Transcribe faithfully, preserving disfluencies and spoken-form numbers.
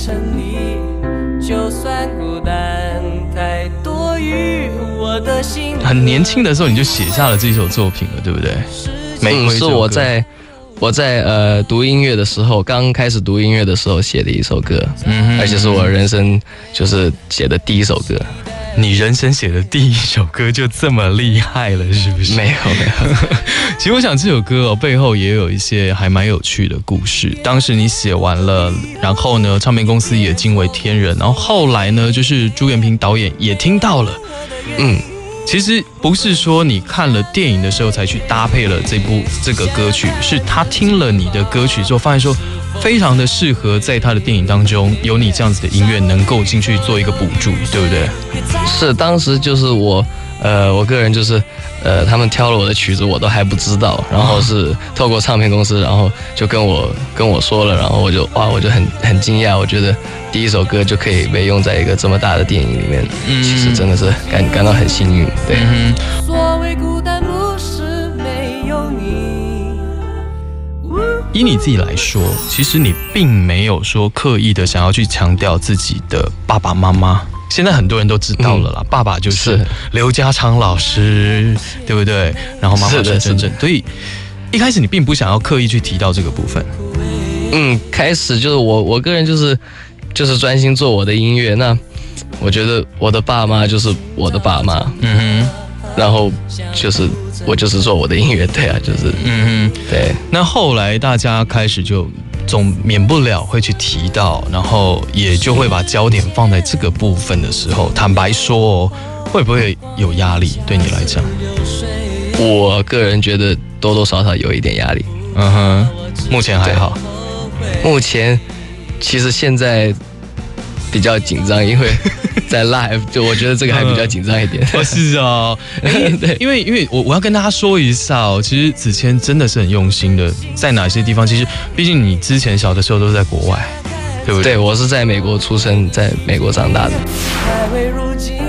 成你，就算孤单太多于我的心。 很年轻的时候你就写下了这首作品了，对不对？ 嗯，是我在我在呃读音乐的时候，刚开始读音乐的时候写的一首歌，嗯，而且是我人生就是写的第一首歌。 你人生写的第一首歌就这么厉害了，是不是？ 没有没有。 其实我想这首歌哦背后也有一些还蛮有趣的故事。当时你写完了，然后呢，唱片公司也惊为天人，然后后来呢，就是朱延平导演也听到了，嗯。其实不是说你看了电影的时候才去搭配了这部这个歌曲，是他听了你的歌曲之后，发现说非常的适合在他的电影当中有你这样子的音乐能够进去做一个补助，对不对？ 是，当时就是我，呃，我个人就是，呃，他们挑了我的曲子，我都还不知道，然后是透过唱片公司，然后就跟我跟我说了，然后我就哇，我就很很惊讶，我觉得第一首歌就可以被用在一个这么大的电影里面，嗯、其实真的是感感到很幸运，对。嗯、 所谓孤单不是没有你。 以你自己来说，其实你并没有说刻意的想要去强调自己的爸爸妈妈。现在很多人都知道了啦，嗯、爸爸就是刘家昌老师，对不对？然后妈妈是真正，所以一开始你并不想要刻意去提到这个部分。 嗯，开始就是我我个人就是就是专心做我的音乐，那我觉得我的爸妈就是我的爸妈，嗯哼，然后就是我就是做我的音乐，对啊，就是嗯哼，对。 那后来大家开始就总免不了会去提到，然后也就会把焦点放在这个部分的时候，坦白说哦，会不会有压力？对你来讲， 我个人觉得多多少少有一点压力。 嗯哼，目前还好。 目前其实现在比较紧张，因为在 live 就我觉得这个还比较紧张一点。 哦，是哦，对，因为因为我我要跟大家说一下哦，其实子谦真的是很用心的，在哪些地方，其实毕竟你之前小的时候都是在国外，对不对？ 对，我是在美国出生，在美国长大的。 还未如今